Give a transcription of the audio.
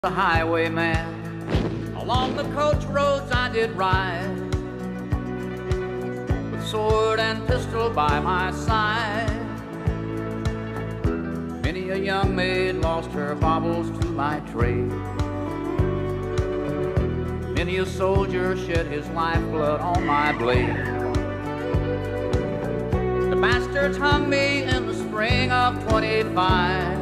The highwayman, along the coach roads I did ride, with sword and pistol by my side. Many a young maid lost her baubles to my trade. Many a soldier shed his lifeblood on my blade. The bastards hung me in the spring of '25.